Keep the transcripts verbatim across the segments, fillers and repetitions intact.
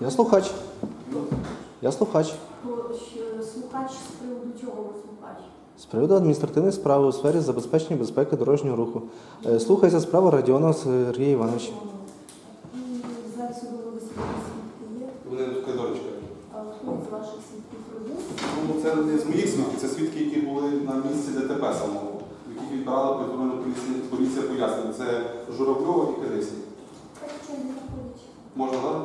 Я слухач. Я слухач. Слухач з приводу чого ви слухач? З приводу адміністративної справи у сфері забезпечення безпеки дорожнього руху. Слухається справа Радіонова Сергія Івановича. І зараз судового засідання свідки є? Вони тут коридорчика. А хто з ваших свідків робив? Ну, це не з моїх свідків, це свідки, які були на місці ДТП самого, яких відбирали повідомлення поліція, поліція пояснення. Це Журавльова і Кадисій. Так, що не заходить? Можна, так?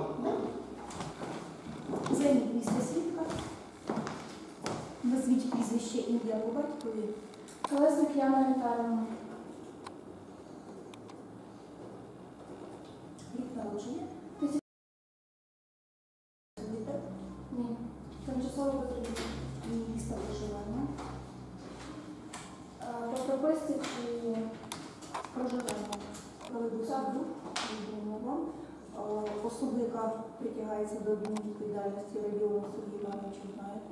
Займіть місце свідка. Назвіть прізвище, ім'я по батькові. Колесник Яна Віталіївна. Рік народження. Ні. Тимчасово безробітна. Місто проживання. По прописці чи Проживання. Проведу суду. Вам. Особа, яка притягається до адмінвідповідальності, Радіонова Сергія Івановича, знаєте?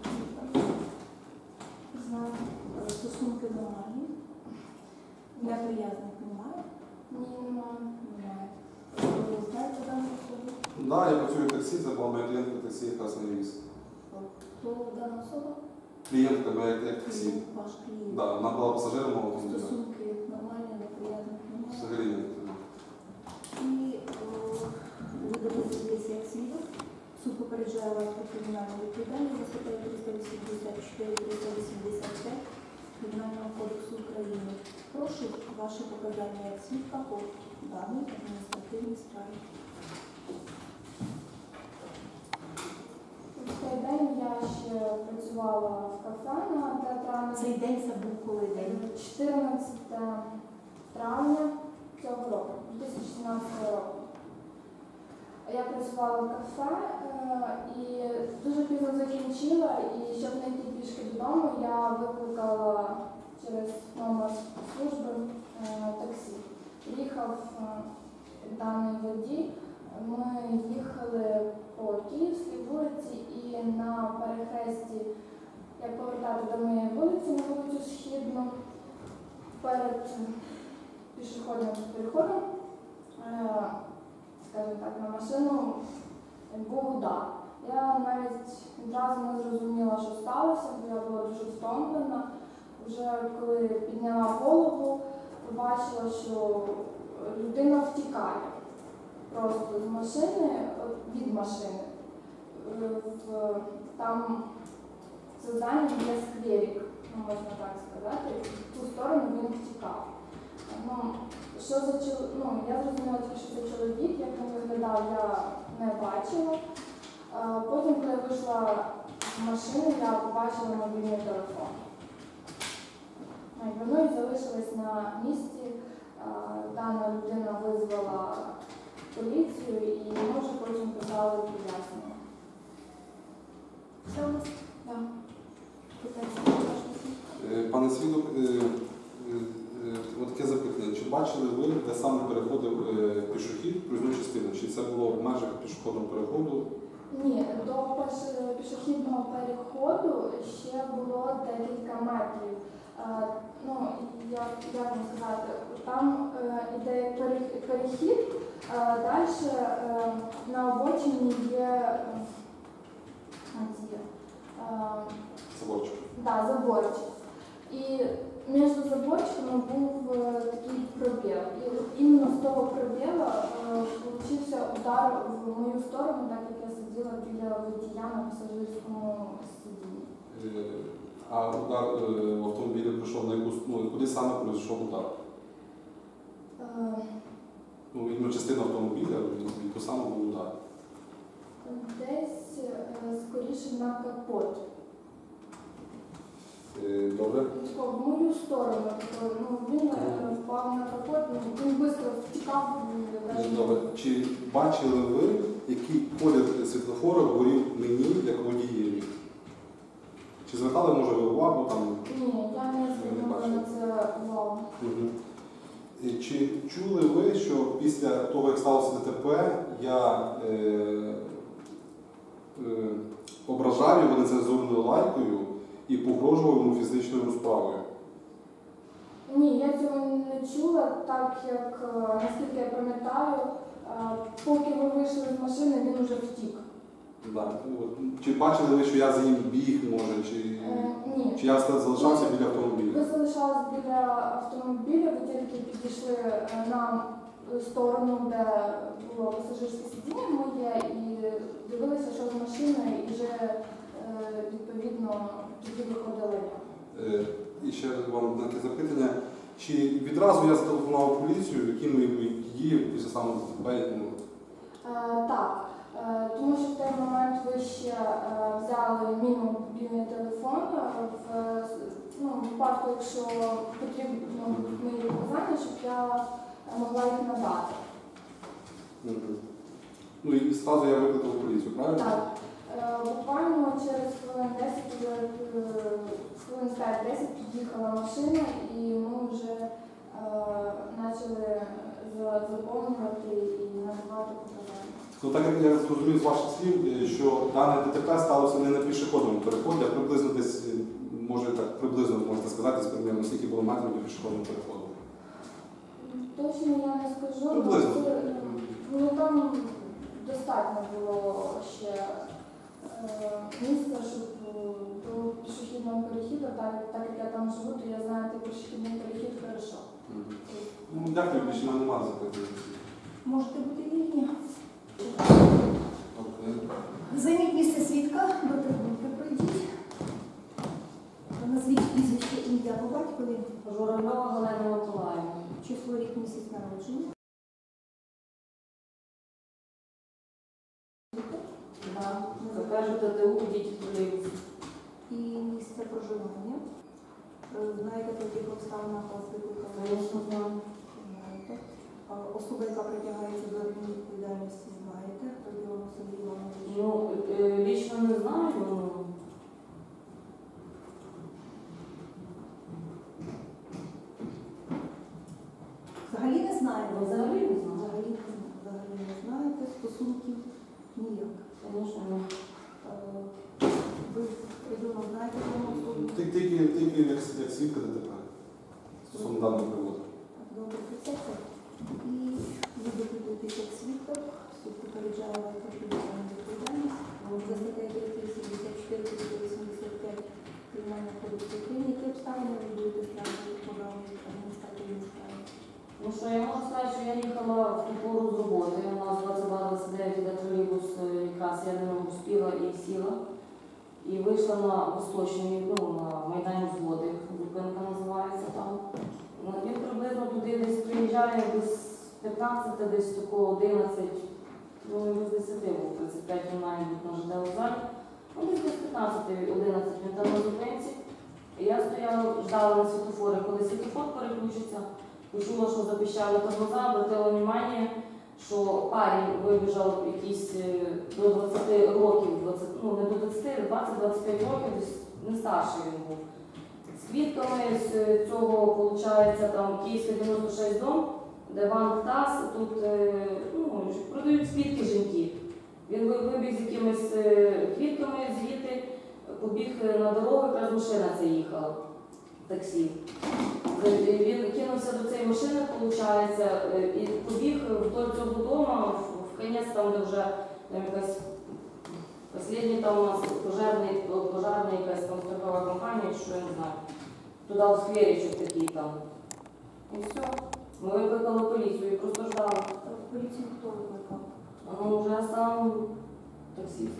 знаю. Стосунки нормальні. Неприязних немає. Ні, немає. Немає. Ви знаєте дану особу? Так, да, я працюю в таксі, це була моя клієнтка таксі, якраз на місці. Хто дана особа? Клієнтка моя як таксі. Ваш клієнт. Да, вона була пасажиром автомобіля. Стосунки нормальні, неприязних немає. Взагалі ні. І ви доводитеся як свідок. Суд попереджає вас про кримінальну відповідальність за статтею триста вісімдесят чотири - триста вісімдесят п'ять Кримінального кодексу України. Прошу ваші показання як свідка по даній адміністративній справі. В цей день я ще працювала в кафе на театральній. Цей день це був коли день? чотирнадцятого травня цього року, дві тисячі сімнадцятого року. Я працювала в кафе е, і дуже пізно закінчила, і щоб не йти пішки додому, я викликала через номер служби е, таксі. Їхав е, даний водій, ми їхали по Київській вулиці і на перехресті, як повертати до моєї вулиці, на вулицю Східну, перед пішохідним переходом, е, скажімо так, на машину був удар. Я навіть одразу не зрозуміла, що сталося, бо я була дуже втомлена. Вже коли підняла голову, побачила, що людина втікає просто з машини, від машини. В, там за зданням є скверик, можна так сказати, в ту сторону він втікав. Ну, що за чол... ну, я зрозуміла, що це чоловік, як він виглядав, я не бачила. Потім, коли я вийшла з машини, я побачила мобільний телефон. Ну і залишилась на місці. Дана людина визвала поліцію і ми вже потім подали пояснення. Все у вас? Так. Пане свідок, таке запитання. Чи бачили ви, де саме переходив пішохід, проїзну частину? Чи це було в межах пішохідного переходу? Ні, до пішохідного переходу ще було декілька метрів. Е, ну, як, як вам сказати, там е, іде перехід, е, далі е, на обочині є е, Заборчик. да, заборчик. І між заборчиками був е, такий пробіл. І іменно з того пробіла е, получився удар в мою сторону, так як я сиділа біля водія на пасажирському сидінні. А удар в автомобілі прийшов на яку, ну, куди саме пройшов удар? Е, Ну, відповідно, частина автомобіля, в яку саме був удар? Десь е, скоріше на капот. Добре. В мою сторону. Ну, він е, впав на капот, він швидко втікав. Добре. Чи бачили ви, який колір світлофора горів мені, як водієві? Чи звертали, може, ви увагу там? Ні, я не звернула на це увагу. Угу. Чи чули ви, що після того, як сталося ДТП, я е, е, ображав його нецензурною лайкою і погрожував йому фізичною розправою? Ні, я цього не чула, так як, наскільки я пам'ятаю, поки ви вийшли з машини, він вже втік. Да. От. Чи бачили ви, що я за ним біг, може, чи, Е, ні. чи я залишався біля автомобіля? Ви залишались біля автомобіля, ви тільки підійшли е, на сторону, де було пасажирське сидіння моє, і дивилися, що з машиною, і вже е, відповідно тоді виходили. Е, І ще вам таке запитання. Чи відразу я зателефонував в поліцію, які мої дії після самого ДТП? Ну, Е, Так, е, тому що в той момент ви ще е, взяли мій мобільний телефон е, в ну, випадку, якщо потрібно будуть мої показання, щоб я е, могла їх надати. мгм. Ну і одразу я викликав поліцію, правильно? Так, е, буквально через хвилин десять, е, хвилин п'ять-десять під'їхала машина, і ми вже е, почали за- заповнювати і надавати показання. Ну, так як я зрозумів з ваших слів, е, що дане ДТП сталося не на пішохідному переході, а приблизно десь, е, може так приблизно можете сказати, примерно скільки було метрів до пішохідного переходу. Точно я не скажу, але Приблизно. це, ну, там достатньо було ще е, місця, щоб е, до пішохідного перехіду, так, так як я там живу, то я знаю той пішохідний перехід хорошо. Мгм. Ну, дякую, більше в мене немає запитань. Можете бути вільні. Окей. Займіть місце свідка, до трибунки пройдіть. Назвіть прізвище, ім'я по батькові, Журавлова Галина Миколаївна. число, рік, місяць народження. Да. Покажу ТТУ, діти подивляться. І місце проживання. Е, Знаєте, про яких обставинах вас викликали? Звісно, знаю. Знаєте. А Особа, яка притягається до відповідальності, знаєте, хто його Сергій Іванович? Ну, е, лічно не знаю, ну, Взагалі не знаєте? взагалі не знаю. Взагалі, не- взагалі не знаєте, стосунків ніяк. Звісно, ні. Е, Ви придумав, знаєте, кому особу? Тільки, тільки, тільки як, як свідка ДТП стосовно даного приводу. Добре, присядьте. І ви допитуєтесь як свідок, суд попереджає вас про кримінальну відповідальність. За статтею триста сімдесят чотири вісімдесят п'ять Кримінального кодексу України, які обставини ви будете стягнути по адміністративній справі? Ну що, я можу сказати, що я їхала в ту пору з роботи. У нас двадцять два двадцять дев'ять іде тролейбус, е, якраз я не успіла і сіла. І вийшла на Восточний, ну, на Майдані Згоди, зупинка називається там. Ну, він приблизно туди десь приїжджає десь п'ятнадцять, десь такого одинадцять, ну не без десяти був, тридцять п'ять він має бути на ЖД вокзалі. Ну десь без п'ятнадцять одинадцять він там на зупинці. І я стояла, ждала на світофори, коли світофор переключиться, почула, що запищали тормоза, обратила увагу, що парень вибіжав якийсь е, до двадцяти років, двадцять, ну не до двадцяти, двадцять-двадцять п'ять років, десь не старший він був. З квітками з цього, виходить, там Київська дев'яносто шість дом, де Ван Тас, тут е, ну, продають квітки жінки. Він ви- вибіг з якимись е, квітками звідти, побіг на дорогу, якраз машина ця їхала, таксі. Е, Він кинувся до цієї машини, виходить, е, і побіг вдоль цього дому, в, в кінець там, де вже там, якась останній там у нас пожежний, пожежна якась там страхова компанія, що я не знаю. Туди в скверічок такий там. І все. Ми викликали поліцію і просто ждали. В поліцію хто викликав? Ну, вже сам таксист.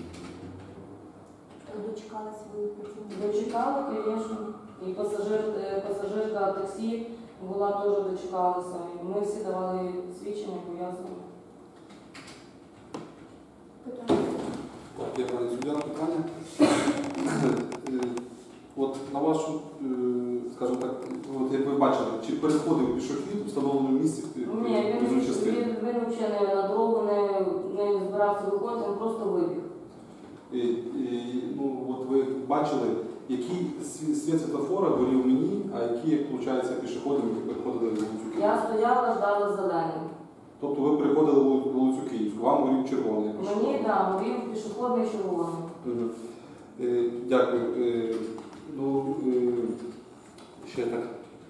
Дочекалась ви працівника? Дочекали, звісно. І пасажир, е, пасажирка таксі була теж дочекалася. І ми всі давали свідчення, пояснення. Питання. Так, я пані суддя, питання. Е, От на вашу, е, скажімо так, от як ви бачили, чи переходив пішохід у встановленому місці Ні, проїзної він, частини? він, він взагалі не на дорогу не, не збирався виходити, він просто вибіг. І, і, ну, от ви бачили, який світ світлофора горів мені, а які, виходить, пішоходи, які переходили вулицю Київську? Я стояла, ждала зелений. Тобто ви переходили вули- вулицю Київську, вам горів червоний пішохід? Мені, так, горів пішохідний червоний. Мгм. Е, Дякую. Е, Ну, е, ще так.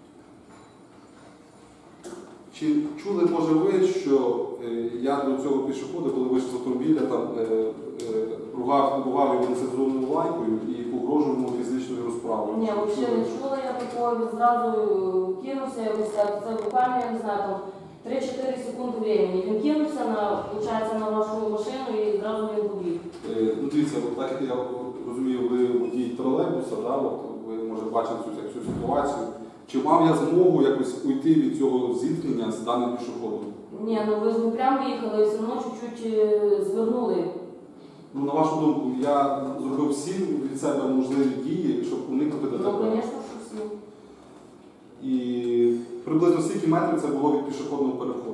Чи чули, може, ви, що е, я до цього пішохода, коли вийшов з автомобіля, там е, е, ругав, ругав його нецензурною лайкою і погрожував йому фізичною розправою. Ні, взагалі не чула я такого, він зразу кинувся якось так. Це буквально, я не знаю, там три-чотири секунди времени. Він кинувся на, виходить, на вашу машину і зразу він побіг. Е, Ну, дивіться, от так як я розумію, ви водій тролейбуса, да, от, ви може бачили цю, цю ситуацію. Чи мав я змогу якось уйти від цього зіткнення з даним пішоходом? Ні, ну ви ж не прямо їхали, все одно чуть-чуть е, звернули. Ну, на вашу думку, я зробив всі від себе можливі дії, щоб уникнути Ну, ДТП. звісно, що всі. І приблизно скільки метрів це було від пішохідного переходу?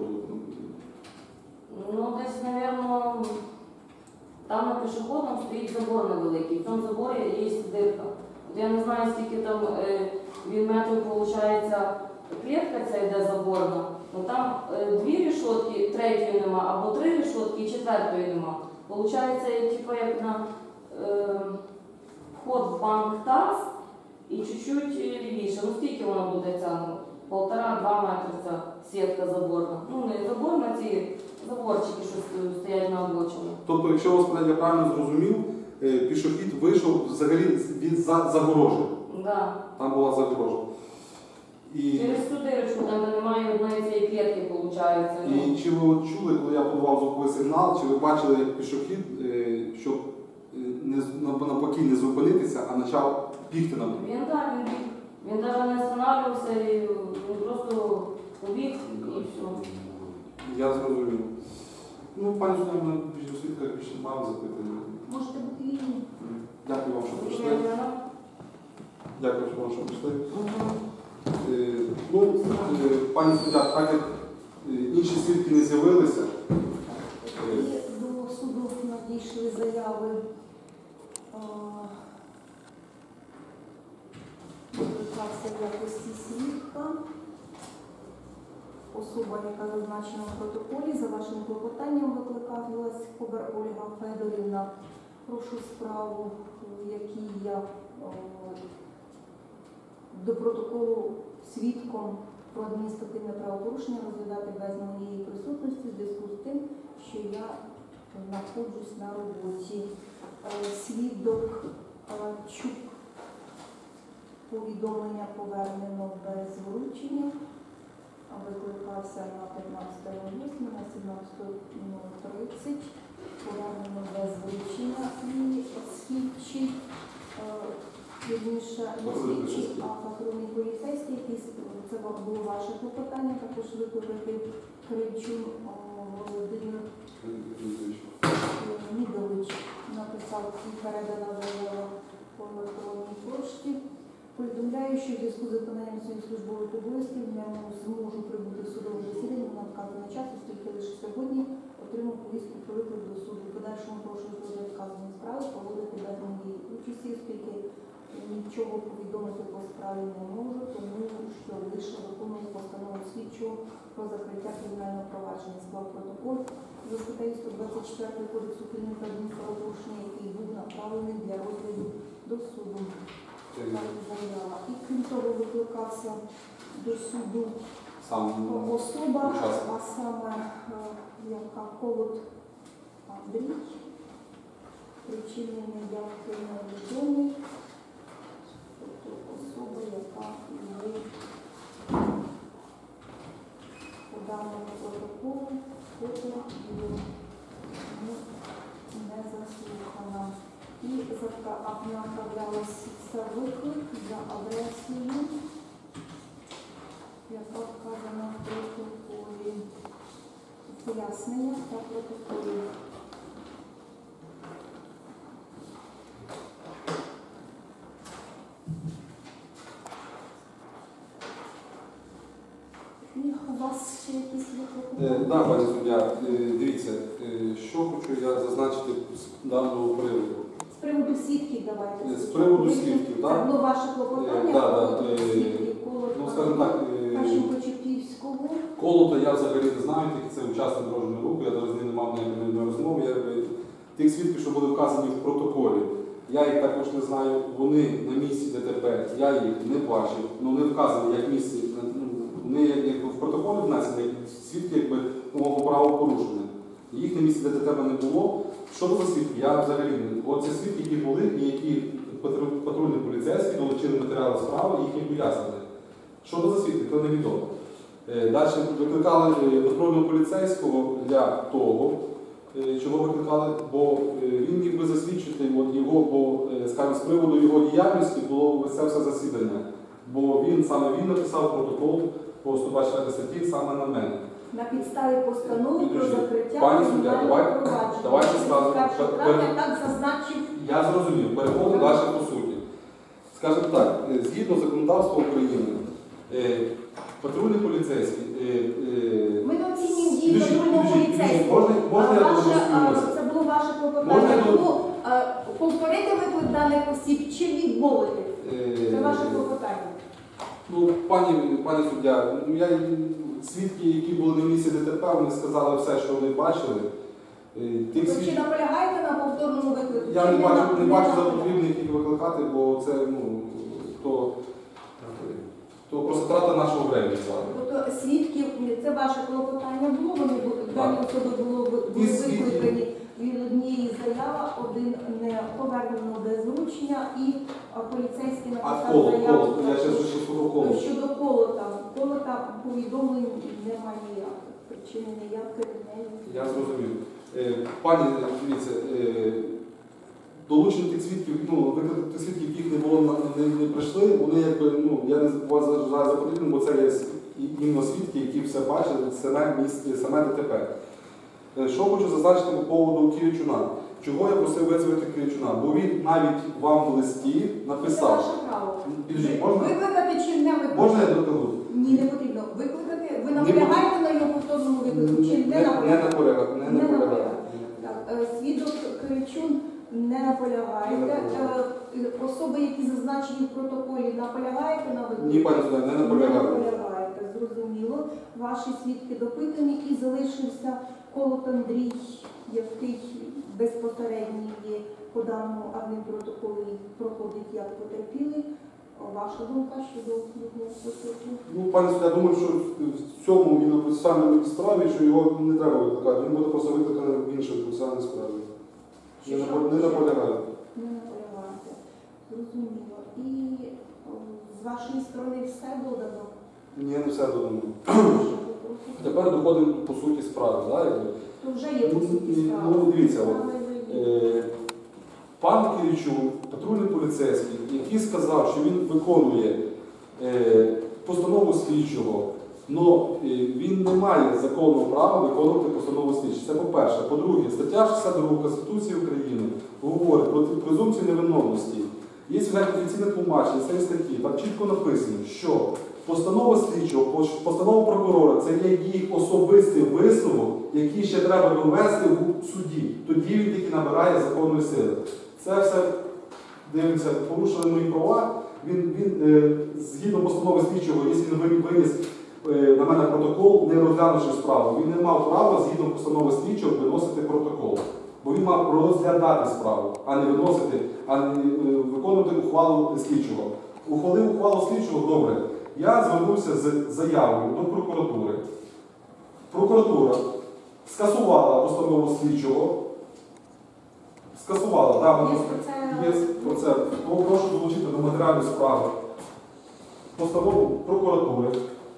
Ну, десь, мабуть, там на пішохідному стоїть забор невеликий. В цьому заборі є дирка. От я не знаю, скільки там е, він метрів, виходить, клітка ця йде заборна. Ну, там е, дві рішотки, третьої нема, або три рішотки і четвертої нема. Получається, типу, як на е, вход в банк ТАСС і чуть-чуть лівіше. Ну, скільки вона буде ця? Ну, полтора-два метри ця сітка заборна. Ну, не заборна, ці заборчики, що стоять на обочині. Тобто, якщо вас я правильно зрозумів, е, пішохід вийшов взагалі від за- загорожі. Да. Там була загорожа. І, Через ту дирочку, там де немає одної цієї клітки, виходить. Ну. і чи ви от чули, коли я подавав звуковий сигнал, чи ви бачили, як пішохід, е, щоб е, не, з- нав- навпаки не зупинитися, а почав бігти на мене? Він так, він біг. Він навіть не останавливався, і він просто побіг і все. Я зрозумів. Ну, пані Суддя, мене більше у свідках більше немає запитання. Можете бути вільні. Дякую вам, що прийшли. Дякую вам, що прийшли. Е, Ну, е, пані суддя, так як е, інші свідки не з'явилися, е, І до суду надійшли заяви а, викликався в якості свідка. Особа, яка зазначена в протоколі, за вашим клопотанням викликалась Кобер Ольга Федорівна. Прошу справу, в якій я о, до протоколу свідком про адміністративне правопорушення розглядати без моєї присутності в зв'язку з тим, що я знаходжусь на роботі. Е, Свідок е, Чук повідомлення повернено без вручення. Викликався на п'ятнадцяте вересня, на сімнадцяте тридцять, повернено без вручення і слідчий, е, вірніше, не слідчий, а патрульний поліцейський, який це було ваше клопотання, також викликати Кричун Володимир Леонідович, написав і передана заява по електронній пошті. Повідомляю, що в зв'язку з виконанням своїх службових обов'язків я не зможу прибути в судове засідання на вказаний час, оскільки лише сьогодні отримав повістку про виклик до суду. В подальшому прошу розглядати вказані справи, проводити без моєї участі, оскільки нічого повідомити по справі не можу, тому що лише виконую постанову слідчого про закриття кримінального провадження. Склав протокол за статтею сто двадцять чотири Кодексу України про адмінправопорушення, який був направлений для розгляду до суду. Заява. І крім того, викликався до суду сам особа, учасник. а саме е, яка Колот Андрій, причини неявки невідомі, тобто особа, яка є по даному протоколу, фото не заслухана. І направлялася виклик за адресою, яка вказана в протоколі. Пояснення та протоколі. І у вас ще якісь Е, да, пані суддя, е, дивіться, е, що хочу я зазначити з даного приводу. з приводу свідків давайте. З приводу свідків, так? Це було ваше клопотання, Е, да, да, про е, свідків Колот Ну, скажімо так, е, Кашин-Почепівського. Колота я взагалі не знаю, тільки це учасник дорожнього руху, я зараз з ним не мав ніякої розмови. Я якби тих свідків, що були вказані в протоколі, я їх також не знаю. Вони на місці ДТП, я їх не бачив, ну не вказані як місці. Ну, вони якби в протоколі внесені, як свідки якби мого правопорушення. Їх на місці ДТП не було. Що це за свідки? Я взагалі не. От це свідки, які були і які патру- патрульні поліцейські долучили матеріали справи, їхні пояснення. Що це за свідки? Це невідомо. Е, Далі викликали е, патрульного поліцейського для того, е, чого викликали, бо е, він міг би засвідчити от його, бо, е, скажімо, з приводу його діяльності було весь це все засідання. Бо він саме він написав протокол по сто двадцять четвертій статті саме на мене. На підставі постанови про Підожди. закриття Пані суддя, кримінального давай- провадження. давайте зразу. першого Пер- травня так зазначив. Я зрозумів, переходимо далі по суті. Скажімо так, е, згідно законодавства України, е, патрульні поліцейські. е, е, Ми не оцінюємо дії Підожди, патрульного підожди, поліцейського. можна- можна я А ваше, договорюся? а, Це було ваше Можна клопотання. я до- Тому а, повторити виклик даних осіб чи відмовити. е, Це ваше клопотання. Ну, пані, пані суддя, ну, я, свідки, які були на місці ДТП, вони сказали все, що вони бачили. Е, Тих Ви чи свідків наполягаєте на повторному виклику? я чи не бачу, на- не бачу за наполягаєте? потрібно їх викликати, бо це ну, то, то просто трата нашого времени. Тобто свідків, це ваше клопотання було, вони були, дані особи було, були І свідки. викликані від однієї заяви, один не повернено без вручення і а, поліцейський А написав коло, заяву. коло, я ще щось про коло. Щодо колота, колота повідомлень немає ніяких. Причини ніяких неї. Я зрозумів. Е, Пані, дивіться, е, долучення тих свідків, ну, викликати тих свідків, яких не було, на- не, не прийшли, вони якби, ну, я не вважаю за потрібним, бо це є іменно свідки, які все бачили, саме місце, саме ДТП. Е, Що хочу зазначити по поводу Киричуна. Чого я просив визвати Киричуна? Бо він навіть вам в листі Це написав. ваше право. Підождіть, можна? Викликати чи не викликати? Можна я докажу? Ні, не потрібно. Викликати. Ви наполягаєте на його повторному виклику чи не Не, не наполягаєте? наполягаю. Не Не наполягаю. наполягаю. Так, е, свідок Киричун не наполягаєте. Не наполягаю. Е, Особи, які зазначені в протоколі, наполягаєте на виклику? Ні, пані Суддя, не Не наполягаю. наполягаєте, зрозуміло. Ваші свідки допитані і залишився Колот Андрій, який безпосередньо є по даному адмінпротоколу і проходить як потерпілий. Ваша думка щодо їхнього стосунку? Ну, пані суддя, я думаю, що в цьому відеопроцесуальній справі, що його не треба викликати, він буде просто викликаний в іншій процесуальній справі. Не, Чи напо- що? не наполягаю. Не наполягаєте. Зрозуміло. І о, з вашої сторони все додано? Ні, не все додому. Ще попросите? Тепер доходимо по суті справи. Да? якби. То вже є по суті Ну, справа. ну, дивіться, от, Справа вже є. Е, Пан Киричун, патрульний поліцейський, який сказав, що він виконує е, постанову слідчого, але він не має законного права виконувати постанову слідчого. Це по-перше. По-друге, стаття шістдесят два Конституції України говорить про презумпцію невиновності. Є офіційне тлумачення цієї статті, там чітко написано, що постанова слідчого, постанова прокурора це є їх особистий висновок, який ще треба довести в суді. Тоді він тільки набирає законної сили. Це все, дивимося, порушили мої права. Він, він е, згідно постанови слідчого, якщо він виніс е, на мене протокол, не розглянувши справу, він не мав права, згідно постанови слідчого, виносити протокол. Бо він мав розглядати справу, а не виносити, а не е, виконувати ухвалу слідчого. Ухвалив ухвалу слідчого, добре. Я звернувся з заявою до прокуратури. Прокуратура скасувала постанову слідчого. Скасувала, так, Є про це- є про це. Тому прошу долучити до матеріальної справи постанову прокуратури.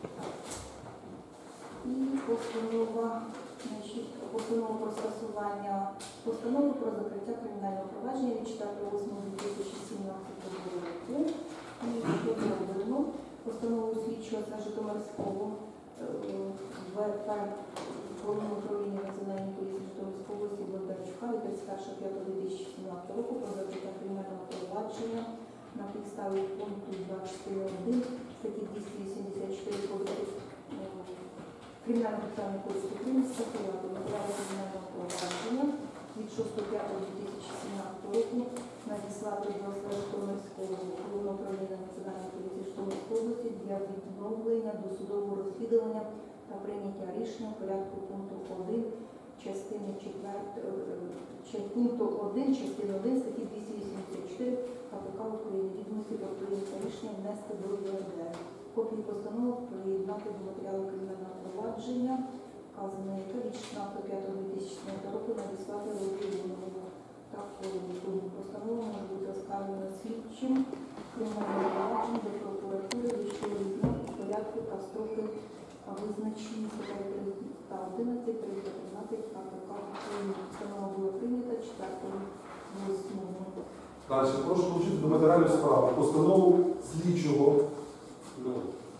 І постанова, значить, постанова про скасування постанови про закриття кримінального провадження від четвертого восьмого дві тисячі сімнадцятого року. І що зроблено? Постанову слідчого та Житомирського ВП Головного управління Національної поліції Житомирської області Бондарчука від тридцять першого п'ятого дві тисячі сімнадцятого року про закриття кримінального провадження на підставі пункту двадцять чотири один статті двісті вісімдесят чотири Кодексу Кримінального процесуального кодексу України скасувати матеріали кримінального провадження від шостого п'ятого дві тисячі сімнадцятого року надіслати до Житомирського головного управління Національної поліції Житомирської області для відновлення досудового розслідування та прийняття рішення в порядку пункту один частини четвертої пункту один частини один статті двісті вісімдесят чотири КПК України відомості про прийняття рішення внести до ЄРДР. Копії постанов приєднати до матеріалу кримінального провадження. вказана, яка від шістнадцятого п'ятого дві тисячі сімнадцятого року надіслати Володимирову та Колобу. Постанова може бути оскаржена слідчим кримінальним провадженням до прокуратури вищого рівня у порядку та строки визначені та одинадцять триста тринадцять КПК України. Постанова була прийнята четвертого восьмого. Далі, прошу долучити до матеріалів справи постанову слідчого ну,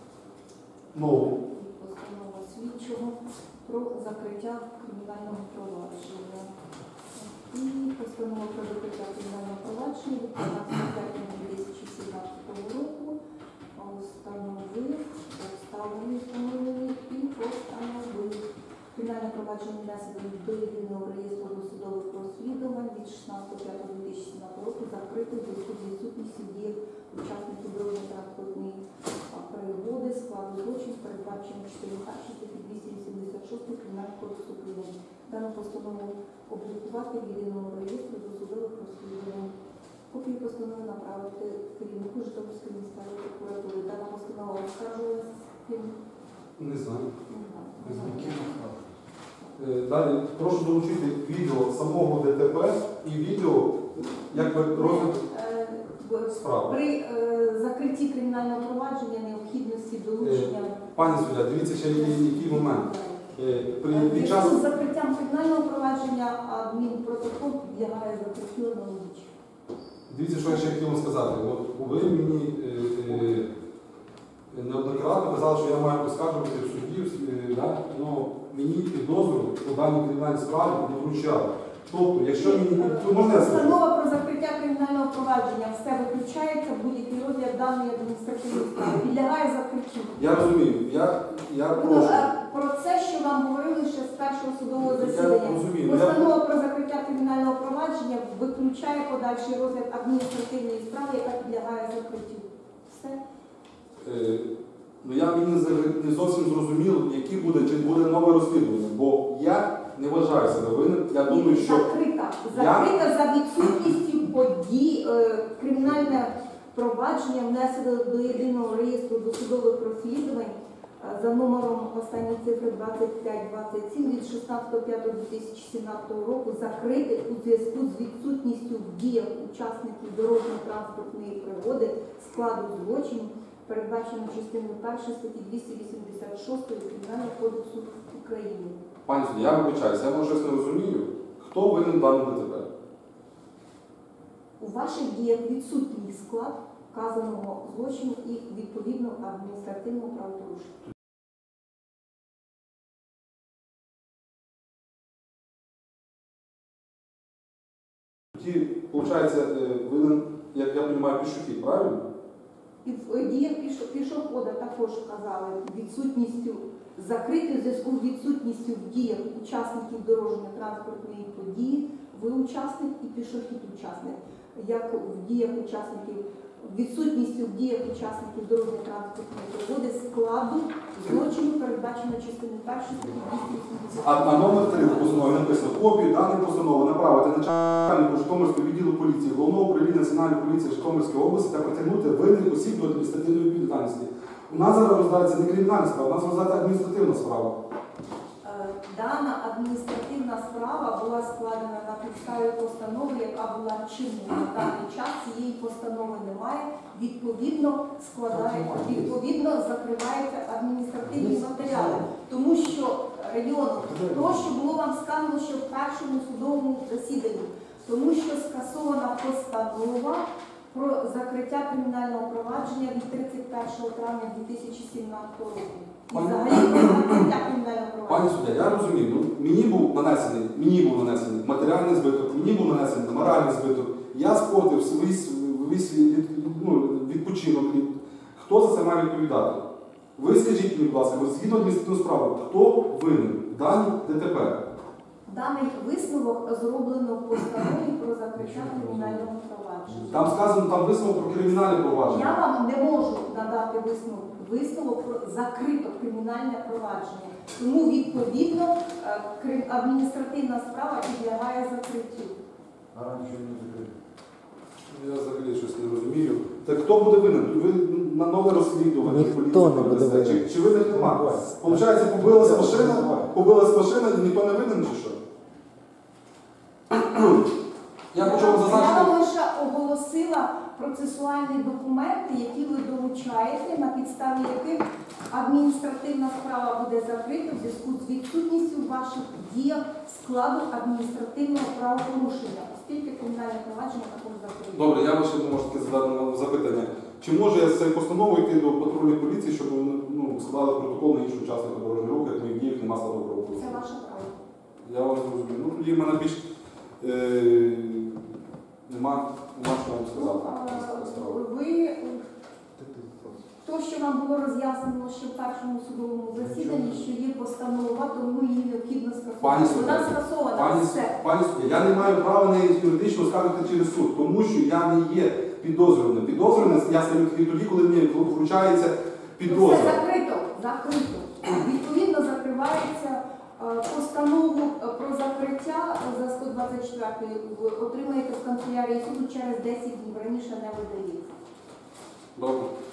нову. Постанова слідчого про закриття кримінального провадження. І постанова про закриття кримінального провадження від п'ятнадцятого серпня дві тисячі сімнадцятого року встановив, обставини встановили і постановив кримінальне провадження внесено до єдиного реєстру досудових розслідувань від шістнадцятого п'ятого дві тисячі сімнадцятого року закрити в зв'язку з відсутністю дій учасників дорожньо-транспортної пригоди, складу злочин, передбачених частиною першої статті двісті вісімдесят шість Кримінального кодексу України. Дану постанову опублікувати в єдиному реєстрі досудових розслідувань. Копію постанови направити керівнику Житомирської міської прокуратури. Дана постанова оскаржувалась ким? Не знаю. Не знаю. Е, Далі, прошу долучити відео самого ДТП і відео, як би розгляд Е, в- справи. При е, закритті кримінального провадження необхідності долучення. Пані суддя, дивіться ще який, який момент. Е, При, Е, під в час... зв'язку з закриттям кримінального провадження адмінпротокол підлягає закриттю аналогічно. Дивіться, що я ще хотів вам сказати. От ви мені е, е, неоднократно казали, що я маю поскаржувати в суді, е, да? Ну, мені підозру по даній кримінальній справі не вручали. Тобто, якщо мені... То можна я скажу? Постанова про закриття кримінального провадження все виключається, будь-який розгляд даної адміністративної справи підлягає закриттю. Я розумію, я, я Ну, прошу. е, Про це, що вам говорили ще з першого судового Я засідання. розумію. Я- Постанова про закриття кримінального провадження виключає подальший розгляд адміністративної справи, яка підлягає закриттю. Все. Е, Ну я мені не за- не зовсім зрозуміло, які буде, чи буде нове розслідування, бо я не вважаю себе винним. Я думаю, що Закрита. Закрита за відсутністю подій. Е, Кримінальне провадження внесено до єдиного реєстру досудових розслідувань е, за номером останньої цифри двадцять п'ять двадцять сім від шістнадцятого п'ятого дві тисячі сімнадцятого року закрити у зв'язку з відсутністю в діях учасників дорожньо-транспортної пригоди складу злочину, передбачено частиною першої статті двісті вісімдесят шість Кримінального кодексу України. пані суддя, я вибачаюся, я може щось не розумію. Хто винен в даному ДТП? У ваших діях відсутній склад вказаного злочину і відповідно адміністративного правопорушення. Тоді, виходить, винен, як я розумію, пішохід, правильно? І в діях пішо- пішохода також вказали відсутністю закрити в зв'язку з відсутністю в діях учасників дорожньо-транспортної події. Ви учасник і пішохід учасник. Як в діях учасників відсутністю в діях учасників дорожньо-транспортної пригоди складу злочину передбачено частиною першої статті двісті вісімдесят. А, а номер три в постанові написано: копію даної постанови направити начальнику Житомирського відділу поліції, Головного управління Національної поліції Житомирської області та притягнути винних осіб до адміністративної відповідальності. У нас зараз розглядається не кримінальна справа, у нас розглядається адміністративна справа. Е, Дана адміністративна справа була складена на підставі постанови, яка була чинною. На даний час цієї постанови немає. Відповідно, складає, відповідно закриваються адміністративні матеріали. Тому що регіон, то, що було вам сказано, що в першому судовому засіданні, тому що скасована постанова про закриття кримінального провадження від тридцять першого травня дві тисячі сімнадцятого року. І Пані- взагалі про закриття кримінального провадження. Пані суддя, я розумію, ну, мені був нанесений, мені був нанесений матеріальний збиток, мені був нанесений моральний збиток. Я сплатив свій, свій, свій від, ну, відпочинок. Хто за це має відповідати? Ви скажіть мені, будь ласка, ви згідно адміністративної справи, хто винен в даній ДТП? Даний висновок зроблено в постанові про закриття кримінального провадження. Там сказано, там висновок про кримінальне провадження. Я вам не можу надати висновок, висновок про закрито кримінальне провадження. Тому, відповідно, е, крим- адміністративна справа підлягає закриттю. Я взагалі щось не розумію. Так хто буде винен? Ви на нове розслідування. Ніхто поліція не буде проведе. винен. Чи, чи винних нема? Получається, побилася машина, побилася машина і ніхто не винен, чи що? Я хочу вам Я зазначити. вам лише оголосила процесуальні документи, які ви долучаєте, на підставі яких адміністративна справа буде закрита в зв'язку з відсутністю ваших діях складу адміністративного правопорушення, оскільки кримінальне провадження також закрите. Добре, я вам ще можу таке задати вам запитання. Чи можу я з цією постановою йти до патрульної поліції, щоб ну, складали протокол на іншого учасника дорожнього руху, як моїх діях нема складу Це правопорушення? ваше право. Я вас зрозумів. Ну тоді в мене більш е, нема, нема що вам сказати. Ну, а, ви то, що вам було роз'яснено ще в першому судовому засіданні, що є постанова, тому її необхідно Пані скасувати. Вона суддя, скасована. Пані, Все. пані суддя, я не маю права неї юридично скаржити через суд, тому що я не є підозрюваним. Підозрюваним я стаю тільки тоді, коли мені вручається Все підозра. закрито, закрито. Відповідно, закривається е, постанову е, про закриття за сто двадцять четвертою. Ви отримаєте в канцелярії суду через десять днів, раніше не видається. Добре.